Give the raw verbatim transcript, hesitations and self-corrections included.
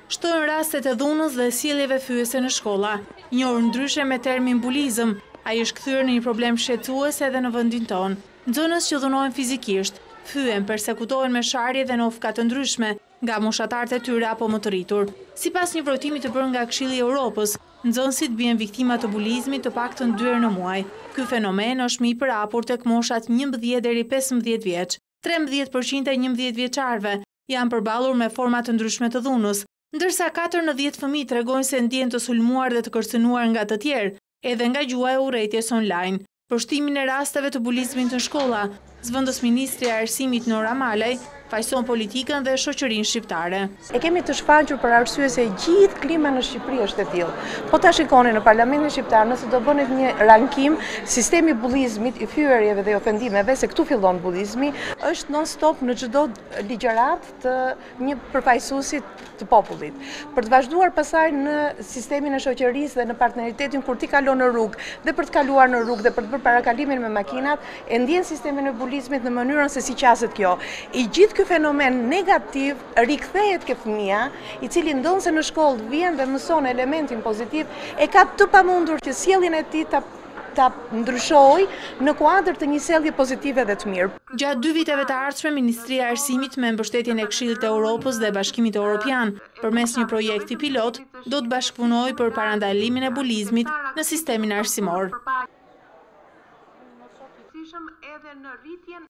shtojnë rastet e dhunës dhe sjelljeve fyese në shkolla. Njohur ndryshe me termin bulizëm, ai është kthyer në një problem shqetësues edhe në vendin tonë. Nxënës që dhunohen fizikisht, fyen, persekutohen me sharje dhe në ofka të ndryshme nga moshatarët e tyre apo më të rritur. Sipas një vërtimi të bërë nga Këshilli i Evropës, nxënësit bien viktima të bulizmit të paktën dy herë në muaj. Ky fenomen është më i përhapur tek moshat njëmbëdhjetë deri pesëmbëdhjetë vjeç. trembëdhjetë përqind e njëmbëdhjetë vjeçarëve janë përballur me forma të ndryshme të dhunës, ndërsa katër në dhjetë fëmijë tregojnë se ndjehen të sulmuar dhe të kërcënuar nga të tjerë, edhe nga gjuha e urrëties online. Për shtimin e rasteve të bulizmit në shkolla, zëvendës ministri e arsimit Nora Malaj fajson politikën dhe shoqërinë shqiptare. E kemi të shfaqur për arsye se gjithë klima në Shqipëri është e tillë. Po ta shikoni në Parlamentin shqiptar, nëse do bënet një rankim, sistemi bullizmit, i fyerjeve dhe i ofendimeve, se këtu fillon bullizmi, është non-stop në çdo ligjërat të një përfaqësuesit të popullit. Për të vazhduar pasaj në sistemin e shoqërisë dhe në partneritetin kur ti kalon në rrugë dhe për të kaluar në rrugë dhe për të bërë parakalimin me makinat, e ndjen sistemin e bullizmit në mënyrën se si qaset kjo. I gjithë ky fenomen negativ rikthehet ke fëmia, i cili ndonë se në shkollë vjen dhe mëson elementin pozitiv, e ka të pamundur që sjelljen e tij ta ta ndryshoj në kuadër të një sjellje pozitive dhe të mirë. Gjatë dy viteve të ardhshme, Ministria e Arsimit me mbështetjen e Këshillit të Evropës dhe Bashkimit Evropian, përmes një projekti pilot, do të bashkëpunojë për parandalimin e bulizmit në sistemin arsimor.